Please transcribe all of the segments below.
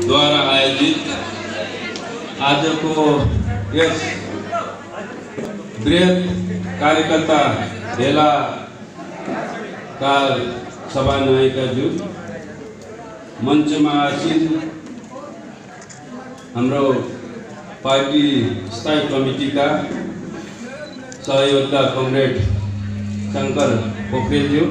द्वारा आयोजित आज को यस बृहत कार्यकर्ता भेला का सभानायकज्यू मञ्चमा आसीन हाम्रो पार्टी स्थायी कमिटीका सहयोगका कमरेड शंकर पोखरेलज्यू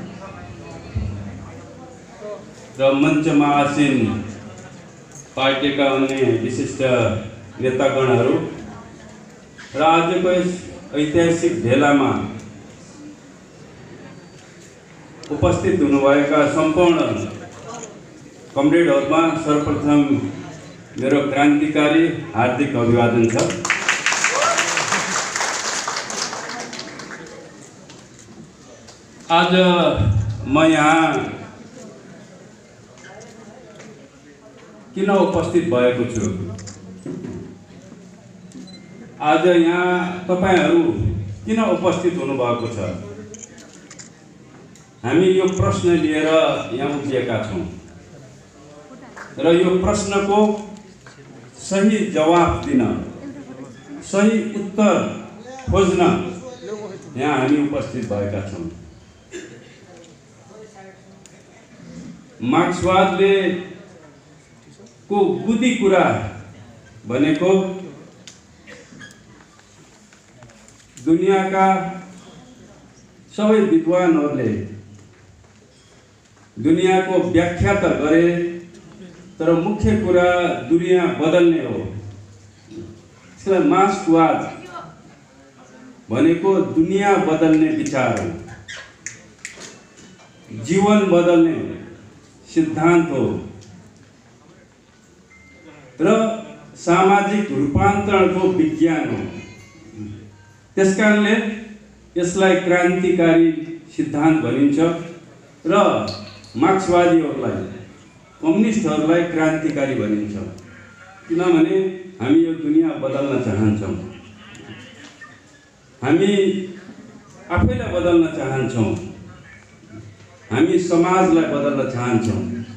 र मञ्चमा आसीन पार्टीका अन्य विशिष्ट नेतागणहरू र आजको यस ऐतिहासिक भेलामा उपस्थित हुनुभएका सम्पूर्ण कमरेडहरूमा सर्वप्रथम मेरो क्रान्तिकारी हार्दिक अभिवादन छ। आज म यहाँ किन उपस्थित भएको छु? आज यहाँ तपाईहरू किन उपस्थित हुनुभएको छ? हामी यो प्रश्न लिएर यहाँ उभिएका छौँ र यो प्रश्नको सही जवाफ दिन, सही उत्तर खोज्न यहाँ हामी उपस्थित भएका छौँ। मार्क्सवादले को बुद्धि कुरा भनेको दुनियाका सबै विद्वानहरूले दुनियाको व्याख्या त गरे, तर मुख्य कुरा दुनिया बदल्ने हो। त्यसलाई मार्क्सवाद भनेको दुनिया बदल्ने विचार हो, जीवन बदल्ने सिद्धान्त हो र सामाजिक रूपान्तरणको विज्ञान हो। त्यसकारणले यसलाई क्रान्तिकारी सिद्धान्त भनिन्छ र मार्क्सवादीहरूलाई, कम्युनिस्टहरूलाई क्रान्तिकारी भनिन्छ। किनभने हामी यो दुनिया बदल्न चाहन्छौँ, हामी आफैलाई बदल्न चाहन्छौँ, हामी समाजलाई बदल्न चाहन्छौँ।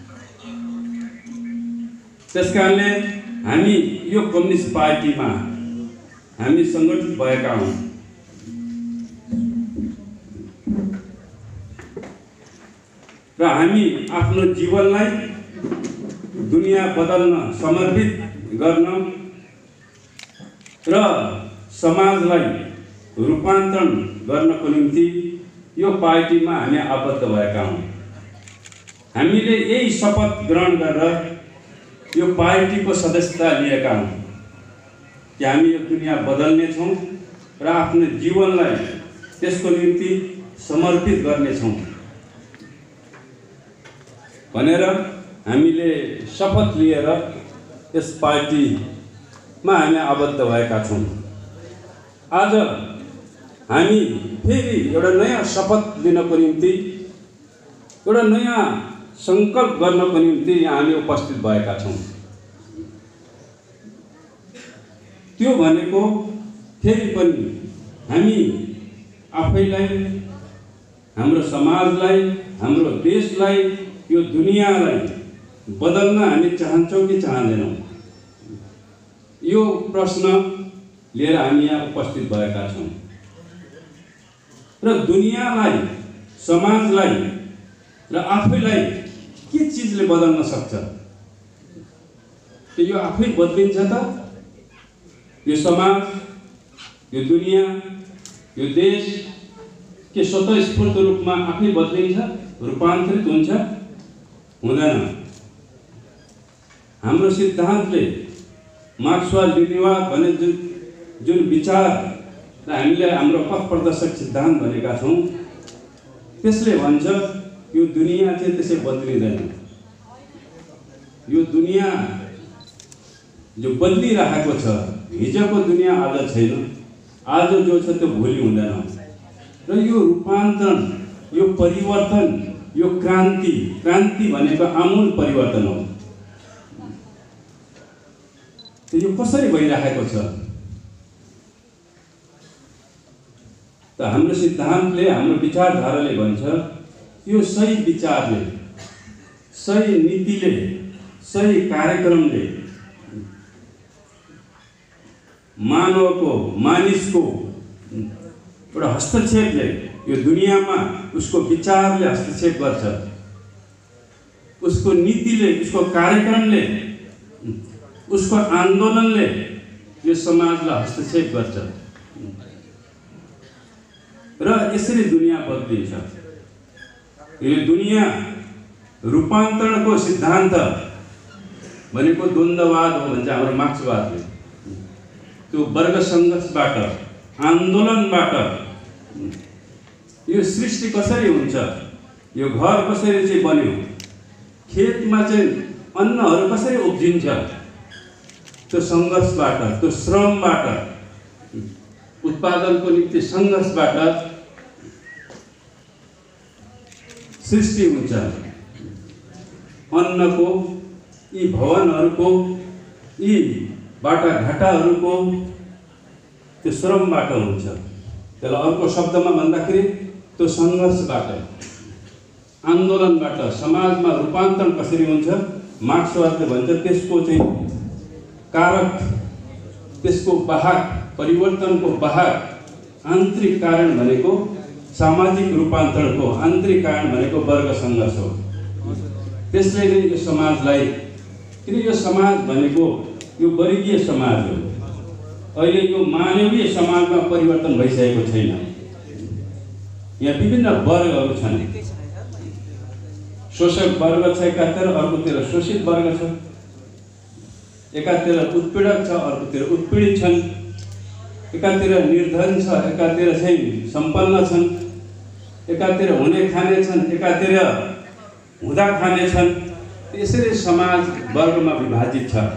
त्यसकारणले हामी यो कम्युनिस्ट पार्टीमा हामी सङ्गठित भएका हौँ र हामी आफ्नो जीवनलाई दुनिया बदल्न समर्पित गर्न र समाजलाई रूपान्तरण गर्नको निम्ति यो पार्टीमा हामी आबद्ध भएका हौँ। हामीले यही शपथ ग्रहण गरेर यो पार्टीको सदस्यता लिएका हौँ कि हामी यो दुनिया बदल्ने छौँ र आफ्नो जीवनलाई त्यसको निम्ति समर्पित गर्नेछौँ भनेर हामीले शपथ लिएर यस पार्टीमा हामी आबद्ध भएका छौँ। आज हामी फेरि एउटा नयाँ शपथ लिनको निम्ति, एउटा नयाँ सङ्कल्प गर्नको निम्ति यहाँ हामी उपस्थित भएका छौँ। त्यो भनेको फेरि पनि हामी आफैलाई, हाम्रो समाजलाई, हाम्रो देशलाई, यो दुनियाँलाई बदल्न हामी चाहन्छौँ कि चाहँदैनौँ, यो प्रश्न लिएर हामी यहाँ उपस्थित भएका छौँ। र दुनियाँलाई, समाजलाई र आफैलाई के चिजले बदल्न सक्छ? यो आफै बदलिन्छ त? यो समाज, यो दुनियाँ, यो देश के स्वतःस्फूर्त रूपमा आफै बदलिन्छ, रूपान्तरित हुन्छ? हुँदैन। हाम्रो सिद्धान्तले, मार्क्सवाद लेनिनवाद भन्ने जुन विचार र हामीले हाम्रो पथ प्रदर्शक सिद्धान्त भनेका छौँ, त्यसले भन्छ यो दुनिया चाहिँ त्यसै बदलिँदैन। यो दुनिया जो बदलिरहेको छ, हिजोको दुनिया आज छैन, आज जो छ त्यो भोलि हुँदैन। र यो रूपान्तरण, यो परिवर्तन, यो क्रान्ति भनेको आमूल परिवर्तन हो। यो कसरी भइरहेको छ? त हाम्रो सिद्धान्तले, हाम्रो विचारधाराले भन्छ यो सही विचारले, सही नीतिले, सही कार्यक्रमले मानवको मानिसको एउटा हस्तक्षेपले यो दुनियाँमा उसको विचारले हस्तक्षेप गर्छ, उसको नीतिले, उसको कार्यक्रमले, उसको आन्दोलनले यो समाजलाई हस्तक्षेप गर्छ र यसरी दुनियाँ बदलिन्छ। यो दुनियाँ रूपान्तरणको सिद्धान्त भनेको द्वन्द्ववाद हो भन्छ हाम्रो मार्क्सवादले। त्यो वर्ग सङ्घर्षबाट, आन्दोलनबाट यो सृष्टि कसरी हुन्छ, यो घर कसरी चाहिँ बन्यो, खेतमा चाहिँ अन्नहरू कसरी उब्जिन्छ, त्यो सङ्घर्षबाट, त्यो श्रमबाट, उत्पादनको निम्ति सङ्घर्षबाट सृष्टि हुन्छ। अन्नको, यी भवनहरूको, यी बाटाघाटाहरूको त्यो श्रमबाट हुन्छ। त्यसलाई अर्को शब्दमा भन्दाखेरि त्यो सङ्घर्षबाट, आन्दोलनबाट समाजमा रूपान्तरण कसरी हुन्छ, मार्क्सवादले भन्छ त्यसको चाहिँ कारक, त्यसको वाहक, परिवर्तनको वाहक आन्तरिक कारण भनेको सामाजिक रूपान्तरणको आन्तरिक कारण भनेको वर्ग सङ्घर्ष हो। त्यसले नै यो समाजलाई, किन यो समाज भनेको यो वर्गीय समाज हो। अहिले यो मानवीय समाजमा परिवर्तन भइसकेको छैन। यहाँ विभिन्न वर्गहरू छन्। शोषक वर्ग छ एकातिर, अर्कोतिर शोषित वर्ग छ, एकातिर उत्पीडक छ, अर्कोतिर उत्पीडित छन्, एकातिर निर्धन छ, एकातिर चाहिँ सम्पन्न छन्, एकातिर हुने खाने छन्, एकातिर हुँदा खाने छन्। यसरी समाज वर्गमा विभाजित छ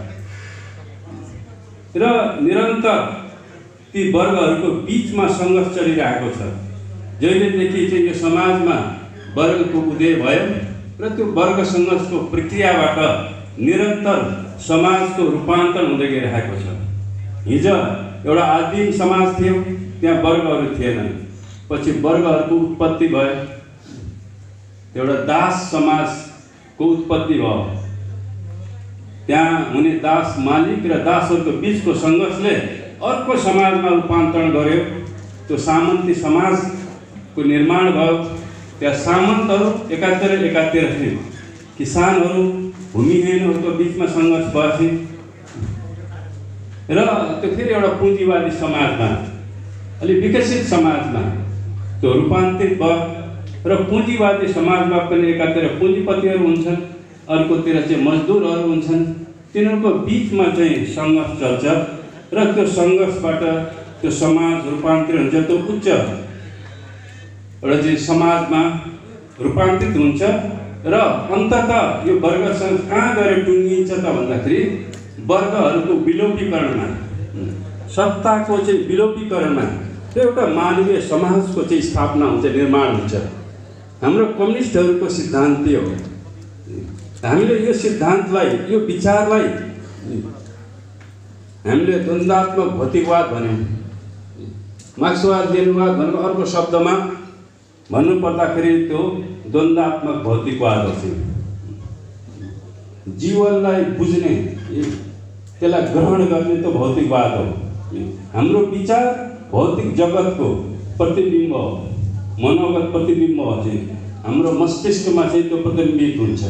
र निरन्तर ती वर्गहरूको बिचमा सङ्घर्ष चलिरहेको छ। जहिलेदेखि चाहिँ यो समाजमा वर्गको उदय भयो र त्यो वर्ग सङ्घर्षको प्रक्रियाबाट निरन्तर समाजको रूपान्तरण हुँदै गइरहेको छ। हिजो एउटा आदिम समाज थियो, त्यहाँ वर्गहरू थिएनन्। पछि वर्गहरूको उत्पत्ति भयो, एउटा दास समाजको उत्पत्ति भयो। त्यहाँ हुने दास मालिक र दासहरूको बिचको सङ्घर्षले अर्को समाजमा रूपान्तरण गर्यो। त्यो सामन्ती समाजको निर्माण भयो। त्यहाँ सामन्तहरू एकातिर थिए, किसानहरू, भूमिहीनहरूको बिचमा सङ्घर्ष भएपछि र त्यो फेरि एउटा पुँजीवादी समाजमा, अलि विकसित समाजमा त्यो रूपान्तरित भयो र पुँजीवादी समाजमा पनि एकातिर पुँजीपतिहरू हुन्छन्, अर्कोतिर चाहिँ मजदुरहरू हुन्छन्। तिनीहरूको बिचमा चाहिँ सङ्घर्ष चल्छ र त्यो सङ्घर्षबाट त्यो समाज रूपान्तरण हुन्छ। त्यो उच्च एउटा चाहिँ समाजमा रूपान्तरित हुन्छ र अन्ततः यो वर्ग कहाँ गएर टुङ्गिन्छ त भन्दाखेरि वर्गहरूको विलोपीकरणमा, सत्ताको चाहिँ विलोपीकरणमा त्यो एउटा मानवीय समाजको चाहिँ स्थापना हुन्छ, निर्माण हुन्छ। हाम्रो कम्युनिस्टहरूको सिद्धान्त हो। हामीले यो सिद्धान्तलाई, यो विचारलाई हामीले द्वन्द्वात्मक भौतिकवाद भन्यौँ। मार्क्सवाद लेनिनवाद भनेको अर्को शब्दमा भन्नुपर्दाखेरि त्यो द्वन्द्वात्मक भौतिकवाद हो। जीवनलाई बुझ्ने, त्यसलाई ग्रहण गर्ने त्यो भौतिकवाद हो। हाम्रो विचार भौतिक जगतको प्रतिबिम्ब हो, मनोगत प्रतिबिम्ब हो। चाहिँ हाम्रो मस्तिष्कमा चाहिँ त्यो प्रतिबिम्बित हुन्छ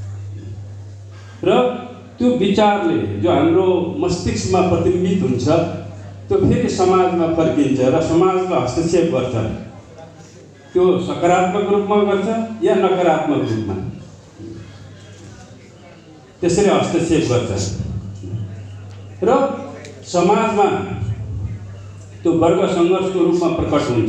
र त्यो विचारले जो हाम्रो मस्तिष्कमा प्रतिबिम्बित हुन्छ त्यो फेरि समाजमा फर्किन्छ र समाजमा हस्तक्षेप गर्छ। त्यो सकारात्मक रूपमा गर्छ या नकारात्मक रूपमा, त्यसरी हस्तक्षेप गर्छ र समाजमा त्यो वर्ग सङ्घर्षको रूपमा प्रकट हुन्छ।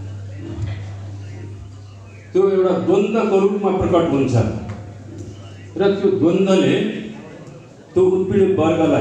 त्यो एउटा द्वन्द्वको रूपमा प्रकट हुन्छ र त्यो द्वन्द्वले त्यो उत्पीडित वर्गलाई,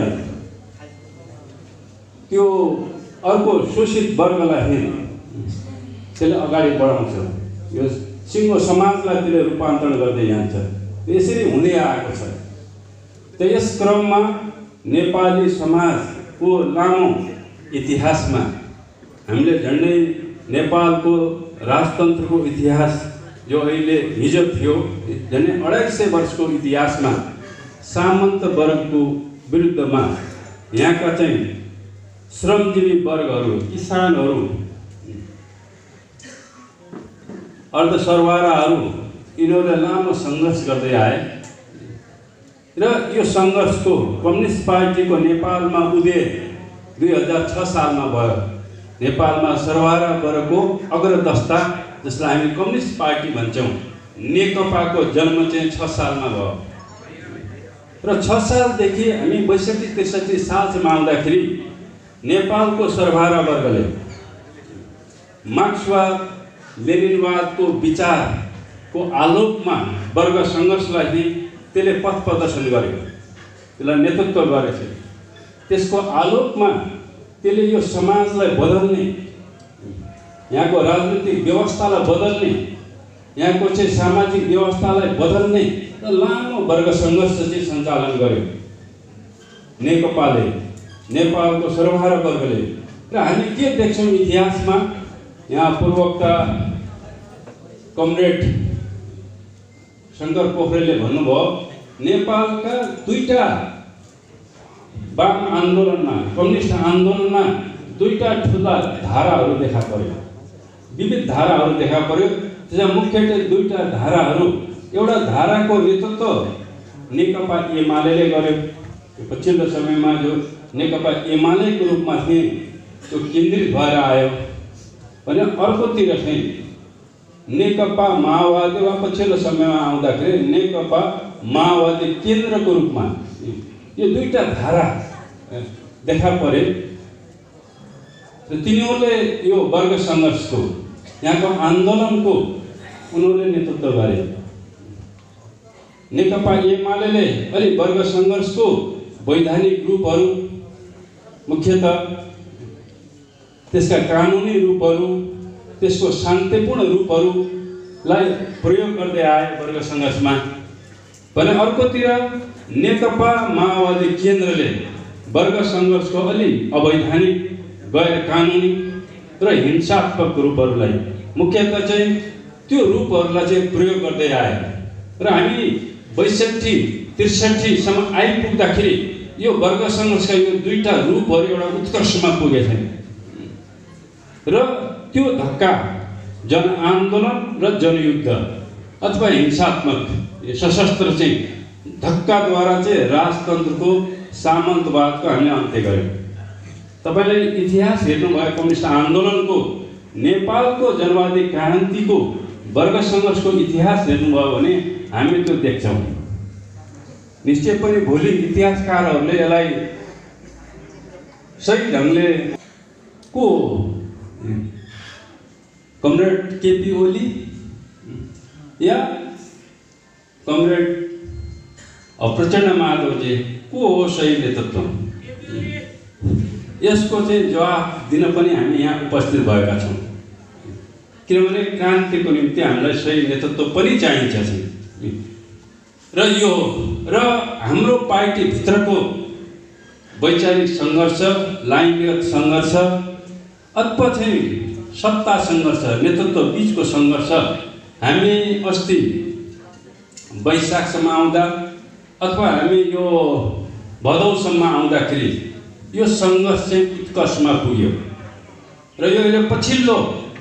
त्यो अर्को शोषित वर्गलाई त्यसले अगाडि बढाउँछ। यो सिङ्गो समाजलाई त्यसले रूपान्तरण गर्दै जान्छ। यसरी हुँदै आएको छ। त यस क्रममा नेपाली समाजको लामो इतिहासमा हामीले झन्डै नेपालको राजतन्त्रको इतिहास जो अहिले हिजो थियो, झन्डै 250 वर्षको इतिहासमा सामन्त वर्गको विरुद्धमा यहाँका चाहिँ श्रमजीवी वर्गहरू, किसानहरू, अर्धसरबराहहरू यिनीहरूले लामो सङ्घर्ष गर्दै आए र यो सङ्घर्षको कम्युनिस्ट पार्टीको नेपालमा उदय 2006 सालमा भयो। नेपालमा सरबराह वर्गको अग्रदस्ता, जसलाई हामी कम्युनिस्ट पार्टी भन्छौँ, नेकपाको जन्म चाहिँ 6 सालमा भयो र 6 सालदेखि हामी 62-63 सालसम्म आउँदाखेरि नेपालको सरबराह वर्गले मार्क्सवाद लेनिनवादको विचारको आलोकमा वर्ग सङ्घर्षलाई त्यसले पथ प्रदर्शन गर्यो, त्यसलाई नेतृत्व गरेछ। त्यसको आलोकमा त्यसले यो समाजलाई बदल्ने, यहाँको राजनीतिक व्यवस्थालाई बदल्ने, यहाँको चाहिँ सामाजिक व्यवस्थालाई बदल्ने र लामो वर्ग सङ्घर्ष चाहिँ सञ्चालन गर्यो नेकपाले, नेपालको सरबराह वर्गले। र हामी के देख्छौँ इतिहासमा, यहाँ पूर्वका कमरेड शङ्कर पोखरेलले भन्नुभयो, नेपालका दुईटा वाम आन्दोलनमा, कम्युनिस्ट आन्दोलनमा दुईटा ठुला धाराहरू देखा पर्यो, विविध धाराहरू देखा पर्यो। त्यसमा मुख्य चाहिँ दुईटा धाराहरू, एउटा धाराको नेतृत्व नेकपा एमाले गर्यो, पछिल्लो समयमा जो नेकपा एमालेको रूपमा थिए त्यो केन्द्रित भएर आयो भने अर्कोतिर चाहिँ नेकपा माओवादी वा पछिल्लो समयमा आउँदाखेरि नेकपा माओवादी केन्द्रको रूपमा यो दुईटा धारा देखा परे र तिनीहरूले यो वर्ग सङ्घर्षको, यहाँको आन्दोलनको उनीहरूले नेतृत्व गरे। नेकपा एमाले अलि वर्ग सङ्घर्षको वैधानिक रूपहरू, मुख्यतः त्यसका कानुनी रूपहरू, त्यसको शान्तिपूर्ण रूपहरूलाई प्रयोग गर्दै आए वर्ग सङ्घर्षमा भने अर्कोतिर नेकपा माओवादी केन्द्रले वर्ग सङ्घर्षको अलि अवैधानिक, गैर कानुनी र हिंसात्मक रूपहरूलाई, मुख्यतः चाहिँ त्यो रूपहरूलाई चाहिँ प्रयोग गर्दै आए र हामी 62-63 सम्म आइपुग्दाखेरि यो वर्ग सङ्घर्षका यो दुईटा रूपहरू एउटा उत्कर्षमा पुगेछन् र त्यो धक्का जनआन्दोलन र जनयुद्ध अथवा हिंसात्मक सशस्त्र चाहिँ धक्काद्वारा चाहिँ राजतन्त्रको, सामन्तवादको हामीले अन्त्य गर्यौँ। तपाईँले इतिहास हेर्नुभयो कम्युनिस्ट आन्दोलनको, नेपालको जनवादी क्रान्तिको वर्ग सङ्घर्षको इतिहास हेर्नुभयो भने हामी त्यो देख्छौँ। निश्चय पनि भोलि इतिहासकारहरूले यसलाई सही ढङ्गले को कमरेड केपी ओली या कमरेड प्रचण्ड माधवजी को हो सही नेतृत्व, यसको चाहिँ जवाफ दिन पनि हामी यहाँ उपस्थित भएका छौँ। किनभने क्रान्तिको निम्ति हामीलाई सही नेतृत्व पनि चाहिन्छ र यो र हाम्रो पार्टीभित्रको वैचारिक सङ्घर्ष, लाइनगत सङ्घर्ष अथवा चाहिँ सत्ता सङ्घर्ष, नेतृत्व बिचको सङ्घर्ष हामी अस्ति वैशाखसम्म आउँदा अथवा हामी यो भदौसम्म आउँदाखेरि यो सङ्घर्ष चाहिँ उत्कर्षमा पुग्यो र यो अहिले पछिल्लो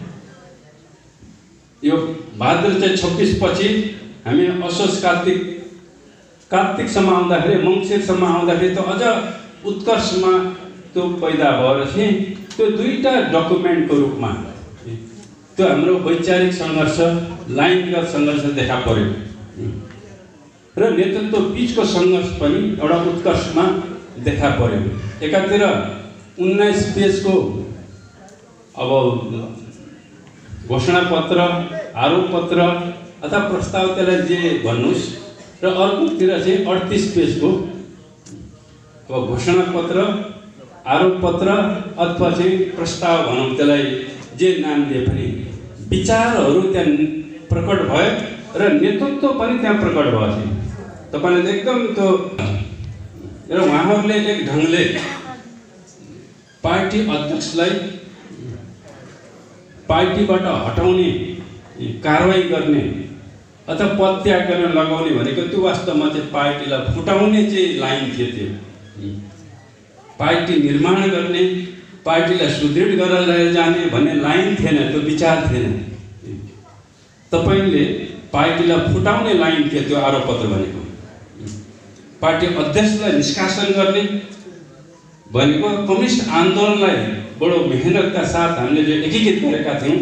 यो भाद्र चाहिँ 26 पछि हामी असोज कार्तिकसम्म आउँदाखेरि, मङ्सिरसम्म आउँदाखेरि त अझ उत्कर्षमा त्यो पैदा भएर चाहिँ त्यो दुईटा डकुमेन्टको रूपमा त्यो हाम्रो वैचारिक सङ्घर्ष, लाइनगत सङ्घर्ष देखा पर्यो र नेतृत्व बिचको सङ्घर्ष पनि एउटा उत्कर्षमा देखा पर्यो। एकातिर 19 पेजको अब घोषणापत्र, आरोपपत्र अथवा प्रस्ताव, त्यसलाई जे भन्नुहोस्, र अर्कोतिर चाहिँ 38 पेजको अब घोषणापत्र, आरोपपत्र अथवा चाहिँ प्रस्ताव भनौँ, त्यसलाई जे नाम दिए पनि विचारहरू त्यहाँ प्रकट भयो र नेतृत्व पनि त्यहाँ प्रकट भयो थियो। तपाईँले एकदम त्यो र उहाँहरूले एक ढङ्गले पार्टी अध्यक्षलाई पार्टीबाट हटाउने, कारवाही गर्ने अथवा पदत्याग गर्न लगाउने भनेको त्यो वास्तवमा चाहिँ पार्टीलाई फुटाउने चाहिँ लाइन थियो त्यो। पार्टी निर्माण गर्ने, पार्टीलाई सुदृढ गरेर लिएर जाने भन्ने लाइन थिएन, त्यो विचार थिएन। तपाईँले पार्टीलाई फुटाउने लाइन थियो त्यो आरोपपत्र भनेको। पार्टी अध्यक्षलाई निष्कासन गर्ने भनेको कम्युनिस्ट आन्दोलनलाई बडो मेहनतका साथ हामीले जो एकीकृत गरेका थियौँ,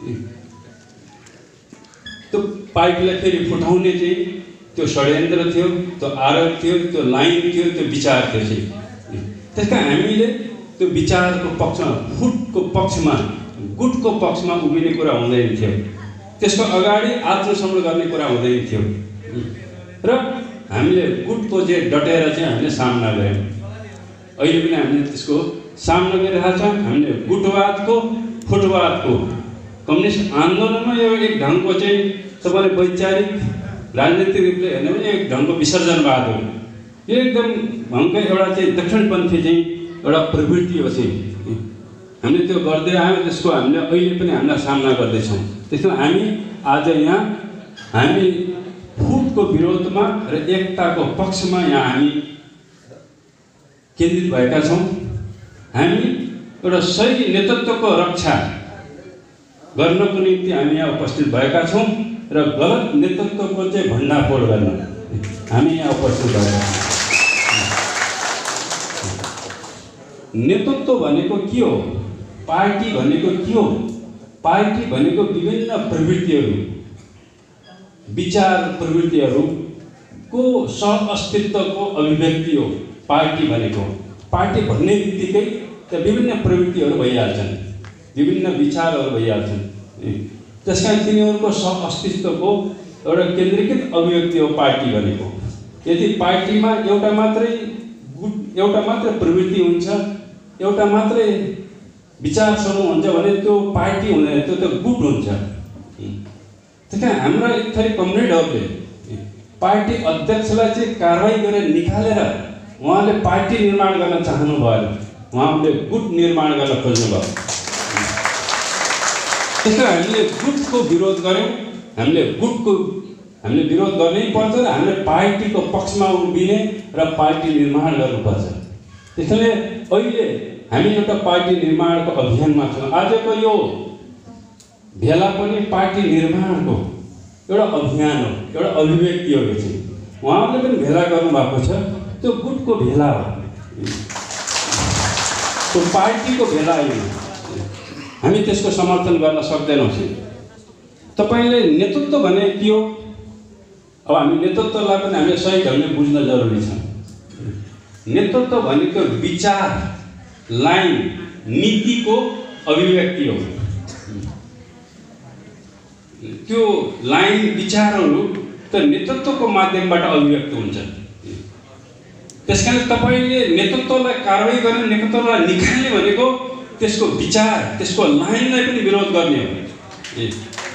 त्यो पार्टीलाई फेरि फुटाउने चाहिँ त्यो षड्यन्त्र थियो, त्यो आरोप थियो, त्यो लाइन थियो, त्यो विचार थियो चाहिँ। त्यसका हामीले त्यो विचारको पक्षमा, फुटको पक्षमा, गुटको पक्षमा उभिने कुरा हुँदैन थियो। त्यसको अगाडि आत्मसमर्पण गर्ने कुरा हुँदैन थियो र हामीले गुटको चाहिँ डटेर चाहिँ हामीले सामना गऱ्यौँ। अहिले पनि हामीले त्यसको सामना गरिरहेका छौँ। हामीले गुटवादको, फुटवादको, कम्युनिस्ट आन्दोलनमा यो एक ढङ्गको चाहिँ तपाईँले वैचारिक राजनीतिक रूपले हेर्ने भने एक ढङ्गको विसर्जनवाद हो। यो एकदम ढङ्गको एउटा चाहिँ दक्षिणपन्थी चाहिँ एउटा प्रवृत्ति हो चाहिँ हामीले त्यो गर्दै आयौँ। त्यसको हामीले अहिले पनि हामीलाई सामना गर्दैछौँ। त्यसमा हामी आज यहाँ हामी फुटको विरोधमा र एकताको पक्षमा यहाँ हामी केन्द्रित भएका छौँ। हामी एउटा सही नेतृत्वको रक्षा गर्नको निम्ति हामी यहाँ उपस्थित भएका छौँ र गलत नेतृत्वको चाहिँ भण्डाफोड गर्न हामी यहाँ उपस्थित भएका छौँ। नेतृत्व भनेको के हो? पार्टी भनेको के हो? पार्टी भनेको विभिन्न प्रवृत्तिहरू, विचार प्रवृत्तिहरूको सह-अस्तित्वको अभिव्यक्ति हो पार्टी भनेको। पार्टी भन्ने बित्तिकै त्यहाँ विभिन्न प्रवृत्तिहरू भइहाल्छन्, विभिन्न विचारहरू भइहाल्छन्। त्यस कारण तिनीहरूको सह-अस्तित्वको एउटा केन्द्रीकृत अभिव्यक्ति हो पार्टी भनेको। यदि पार्टीमा एउटा मात्रै प्रवृत्ति हुन्छ, एउटा मात्रै विचार समूह हुन्छ भने त्यो पार्टी हुँदैन, त्यो त गुट हुन्छ। त्यस कारण हाम्रा एक थरी कमरेडहरूले पार्टी अध्यक्षलाई चाहिँ कारवाही गरेर निकालेर उहाँले पार्टी निर्माण गर्न चाहनु भएन, उहाँले गुट निर्माण गर्न खोज्नुभयो। त्यस कारण हामीले गुटको विरोध गऱ्यौँ। हामीले विरोध गर्नै पर्छ र हामीले पार्टीको पक्षमा उभिने र पार्टी निर्माण गर्नुपर्छ। त्यसैले अहिले हामी एउटा पार्टी निर्माणको अभियानमा छौँ। आजको यो भेला पनि पार्टी निर्माणको एउटा अभियान हो, एउटा अभिव्यक्ति हो। यो चाहिँ उहाँहरूले पनि भेला गर्नुभएको छ, त्यो गुटको भेला हो, त्यो पार्टीको भेला होइन। हामी त्यसको समर्थन गर्न सक्दैनौँ। तपाईँले नेतृत्व भने के हो? अब हामी नेतृत्वलाई पनि हामीले सही ढङ्गले बुझ्न जरुरी छ। नेतृत्व भनेको विचार, लाइन, नीतिको अभिव्यक्ति हो। त्यो लाइन, विचारहरू त नेतृत्वको माध्यमबाट अभिव्यक्त हुन्छ। त्यसकारण तपाईँले नेतृत्वलाई कारवाही गर्ने, नेतृत्वलाई निकाल्ने भनेको त्यसको विचार, त्यसको लाइनलाई पनि विरोध गर्ने हो,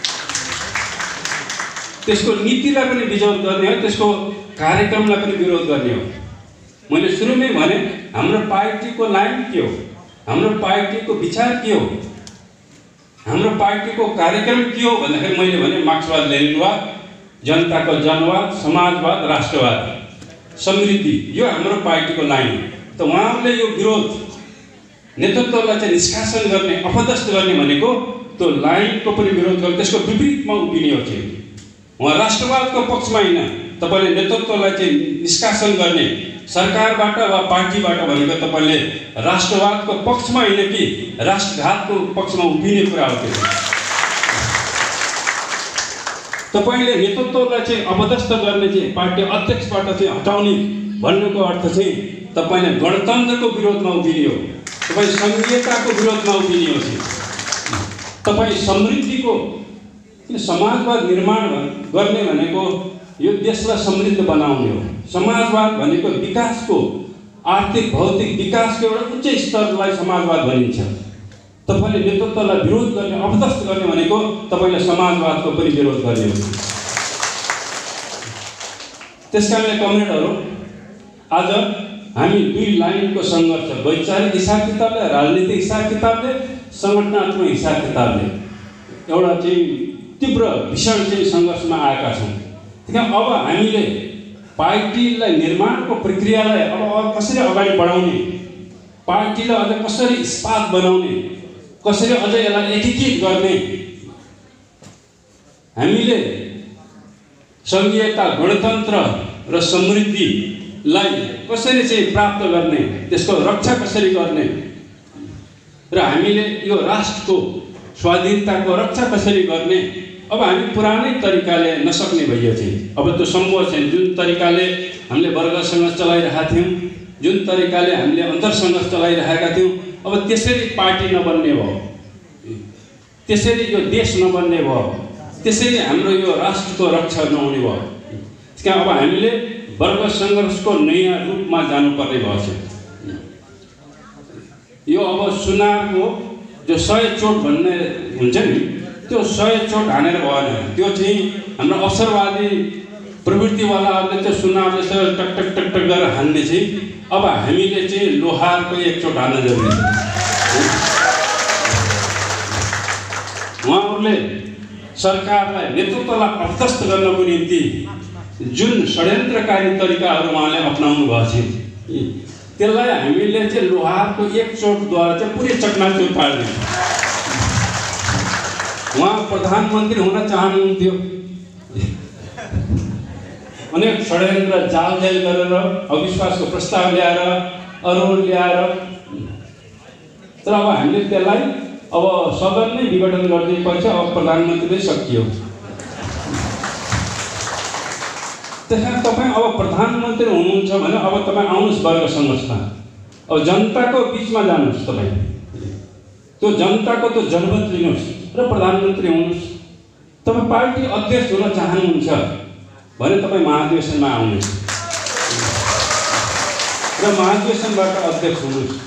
त्यसको नीतिलाई पनि विरोध गर्ने हो, त्यसको कार्यक्रमलाई पनि विरोध गर्ने हो। मैले सुरुमै भने हाम्रो पार्टीको लाइन के हो, हाम्रो पार्टीको विचार के हो, हाम्रो पार्टीको कार्यक्रम के हो भन्दाखेरि मैले भने मार्क्सवाद लेनिनवाद, जनताको जनवाद, समाजवाद, राष्ट्रवाद, समृद्धि, यो हाम्रो पार्टीको लाइन हो। त उहाँहरूले यो विरोध, नेतृत्वलाई चाहिँ निष्कासन गर्ने, अपदस्थ गर्ने भनेको त्यो लाइनको पनि विरोध गर्ने, त्यसको विपरीतमा उभिने हो चाहिँ। उहाँ राष्ट्रवादको पक्षमा होइन, तपाईँले नेतृत्वलाई चाहिँ निष्कासन गर्ने सरकारबाट वा पार्टीबाट भनेको तपाईँले राष्ट्रवादको पक्षमा होइन कि राष्ट्रघातको पक्षमा उभिने कुरा हो। त्यो तपाईँले नेतृत्वलाई चाहिँ अपदस्थ गर्ने चाहिँ पार्टी अध्यक्षबाट चाहिँ हटाउने भन्नुको अर्थ चाहिँ तपाईँले गणतन्त्रको विरोधमा उभिने हो, तपाईँ सङ्घीयताको विरोधमा उभिने हो चाहिँ। तपाईँ समृद्धिको, समाजवाद निर्माण गर्ने भनेको यो देशलाई समृद्ध बनाउने हो। समाजवाद भनेको विकासको, आर्थिक भौतिक विकासको एउटा उच्च स्तरलाई समाजवाद भनिन्छ। तपाईँले नेतृत्वलाई विरोध गर्ने, अपदस्थ गर्ने भनेको तपाईँले समाजवादको पनि विरोध गर्ने हो। त्यसकारणले कमरेडहरू, आज हामी दुई लाइनको सङ्घर्ष, वैचारिक हिसाब किताबले, राजनीतिक हिसाब किताबले, सङ्गठनात्मक हिसाब किताबले एउटा चाहिँ तीव्र भीषण चाहिँ सङ्घर्षमा आएका छौँ। त्यहाँ अब हामीले पार्टीलाई निर्माणको प्रक्रियालाई अब कसरी अगाडि बढाउने, पार्टीलाई अझ कसरी इस्पात बनाउने, कसरी अझ यसलाई एकीकृत गर्ने, हामीले सङ्घीयता, गणतन्त्र र समृद्धिलाई कसरी चाहिँ प्राप्त गर्ने, त्यसको रक्षा कसरी गर्ने र हामीले यो राष्ट्रको स्वाधीनताको रक्षा कसरी गर्ने। अब हामी पुरानै तरिकाले नसक्ने भइयो चाहिँ अब त्यो सम्भव छैन। जुन तरिकाले हामीले वर्गसँग चलाइरहेका थियौँ, जुन तरिकाले हामीले अन्तरसङ्घर्ष चलाइरहेका थियौँ, अब त्यसरी पार्टी नबन्ने भयो, त्यसरी यो देश नबन्ने भयो, त्यसरी हाम्रो यो राष्ट्रको रक्षा नहुने भयो। त्यसकारण अब हामीले वर्ग सङ्घर्षको नयाँ रूपमा जानुपर्ने भएको छ। यो अब सुनारको जो 100 चोट भन्ने हुन्छ नि, त्यो 100 चोट हानेर भएन। त्यो चाहिँ हाम्रो अवसरवादी प्रवृत्तिवालाहरूले चाहिँ सुनारले चाहिँ टक टक टक टक गरेर हान्ने चाहिँ अब हामीले चाहिँ लोहारको 1 चोट हान्न जरुरी छ। उहाँहरूले सरकारलाई, नेतृत्वलाई अपदस्थ गर्नको निम्ति जुन षड्यन्त्रकारी तरिकाहरू उहाँले अपनाउनु भएको छ, त्यसलाई हामीले चाहिँ लोहारको 1 चोटद्वारा चाहिँ पुरै चकनाचुर पार्ने। उहाँ प्रधानमन्त्री हुन चाहनुहुन्थ्यो, अनेक षड्यन्त्र जालझेल गरेर अविश्वासको प्रस्ताव ल्याएर अरू ल्याएर, तर अब हामीले त्यसलाई अब सदन नै विघटन गरिदिएपछि अब प्रधानमन्त्री सकियो। त्यसकारण तपाईँ अब प्रधानमन्त्री हुनुहुन्छ भने अब तपाईँ आउनुहोस् वर्ग सङ्घर्षमा, अब जनताको बिचमा जानुहोस्, तपाईँ त्यो जनताको त्यो जनमत लिनुहोस् र प्रधानमन्त्री हुनुहोस्। तपाईँ पार्टी अध्यक्ष हुन चाहनुहुन्छ भने तपाईँ महाधिवेशनमा आउनुहोस् र महाधिवेशनबाट अध्यक्ष हुनुहोस्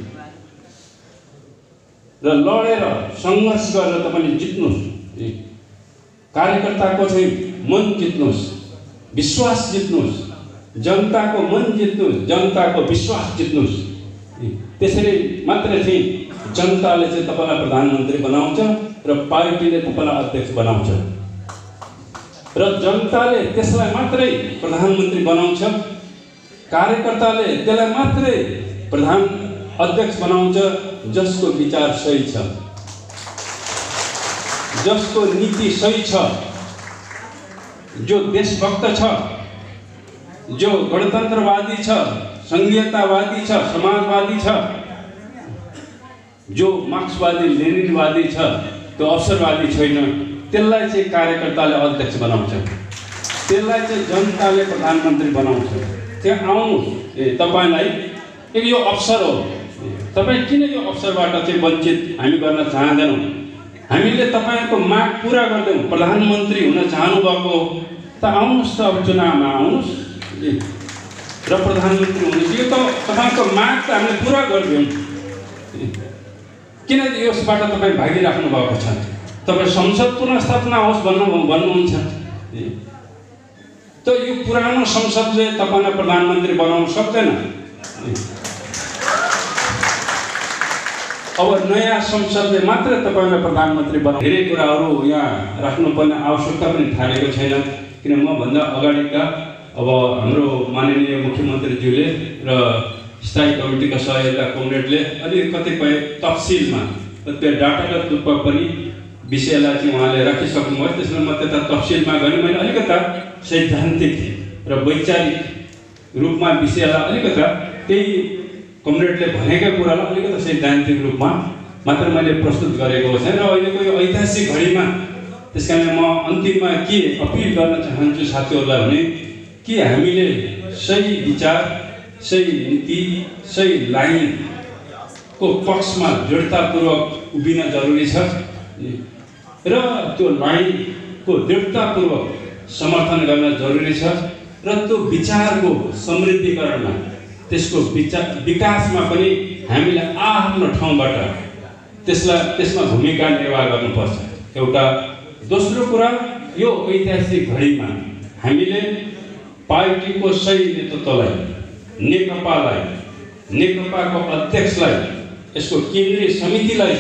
र लडेर सङ्घर्ष गरेर तपाईँले जित्नुहोस्। कार्यकर्ताको चाहिँ मन जित्नुहोस्, विश्वास जित्नुहोस्, जनताको मन जित्नुहोस्, जनताको विश्वास जित्नुहोस्। त्यसरी मात्रै चाहिँ जनताले चाहिँ तपाईँलाई प्रधानमन्त्री बनाउँछ र पार्टीले तपाईँलाई अध्यक्ष बनाउँछ र जनताले त्यसलाई मात्रै प्रधानमन्त्री बनाउँछ, कार्यकर्ताले त्यसलाई मात्रै प्रधान अध्यक्ष बनाउँछ जसको विचार सही छ, जसको नीति सही छ, जो देशभक्त छ, जो गणतन्त्रवादी छ, सङ्घीयतावादी छ, समाजवादी छ, जो मार्क्सवादी लेनिनवादी छ, त्यो अवसरवादी छैन, त्यसलाई चाहिँ कार्यकर्ताले अध्यक्ष बनाउँछ, त्यसलाई चाहिँ जनताले प्रधानमन्त्री बनाउँछ। त्यहाँ आउनुहोस्, तपाईँलाई एक यो अवसर हो। तपाईँ किन यो अवसरबाट चाहिँ वञ्चित हामी गर्न चाहँदैनौँ? हामीले तपाईँको माग पुरा गर्दैनौँ। प्रधानमन्त्री हुन चाहनुभएको त आउनुहोस्, त अब चुनावमा आउनुहोस् र प्रधानमन्त्री हुनुहोस्। यो त तपाईँको माग त हामीले पुरा गरिदियौँ। किन यसबाट तपाईँ भागिराख्नु भएको छ? तपाईँ संसद पुनर्स्थापना होस् भन्नुहुन्छ, त यो पुरानो संसदले तपाईँलाई प्रधानमन्त्री बनाउन सक्दैन। अब नयाँ संसदले मात्र तपाईँलाई प्रधानमन्त्री बनाउनु। धेरै कुराहरू यहाँ राख्नुपर्ने आवश्यकता पनि ठानेको छैन, किन मभन्दा अगाडिका अब हाम्रो माननीय मुख्यमन्त्रीज्यूले र स्थायी कमिटीका सहयोगका कमरेडले अलि कतिपय तफसिलमा त्यो डाटागत रूपमा पनि विषयलाई चाहिँ उहाँले राखिसक्नुभयो। त्यसमा म त्यता तफसिलमा गएँ, मैले अलिकता सैद्धान्तिक र वैचारिक रूपमा विषयलाई अलिकता त्यही कमरेडले भनेका कुरालाई अलिकति सैद्धान्तिक रूपमा मात्र मैले प्रस्तुत गरेको छैन। र अहिलेको यो ऐतिहासिक घडीमा त्यसकारण म अन्तिममा के अपिल गर्न चाहन्छु साथीहरूलाई भने कि हामीले सही विचार, सही नीति, सही लाइनको पक्षमा दृढतापूर्वक उभिन जरुरी छ र त्यो लाइनको दृढतापूर्वक समर्थन गर्न जरुरी छ र त्यो विचारको समृद्धिकरणमा, त्यसको विकासमा पनि हामीले आफ्नो ठाउँबाट त्यसमा भूमिका निर्वाह गर्नुपर्छ। एउटा दोस्रो कुरा, यो ऐतिहासिक घडीमा हामीले पार्टीको सही नेतृत्वलाई, नेकपालाई, नेकपाको अध्यक्षलाई, यसको केन्द्रीय समितिलाई चाहिँ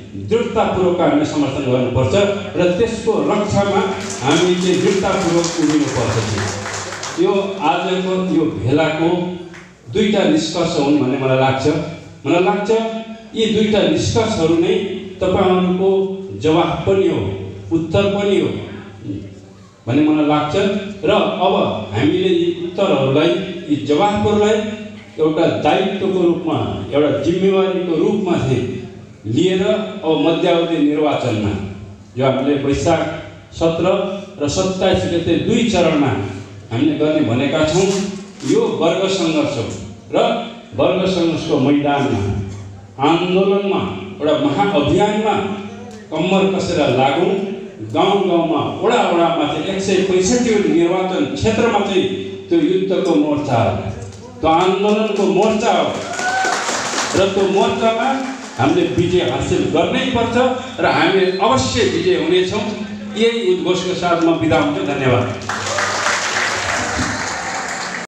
दृढतापूर्वक हामीले समर्थन गर्नुपर्छ र त्यसको रक्षामा हामी चाहिँ दृढतापूर्वक उभिनुपर्छ। यो आजको यो भेलाको दुईटा निष्कर्ष हुन् भन्ने मलाई लाग्छ यी दुईटा निष्कर्षहरू नै तपाईहरुको जवाफ पनि हो, उत्तर पनि हो भन्ने मलाई लाग्छ र अब हामीले यी उत्तरहरूलाई, यी जवाफहरूलाई एउटा दायित्वको रूपमा, एउटा जिम्मेवारीको रूपमा चाहिँ लिएर अब मध्यावधि निर्वाचनमा जो हामीले वैशाख 17 र 27 गते दुई चरणमा हामीले गर्ने भनेका छौं, यो वर्ग सङ्घर्ष र वर्ग सङ्घर्षको मैदानमा, आन्दोलनमा, एउटा महाअभियानमा कम्मर कसेर लागौं। गाउँ गाउँमा, वडा वडामा चाहिँ 165 निर्वाचन क्षेत्रमा चाहिँ त्यो युद्धको मोर्चा हो, त्यो आन्दोलनको मोर्चा हो र त्यो मोर्चामा हामीले विजय हासिल गर्नै पर्छ र हामी अवश्य विजय हुनेछौँ। यही उद्घोषको साथमा बिदा हुन्छ। धन्यवाद।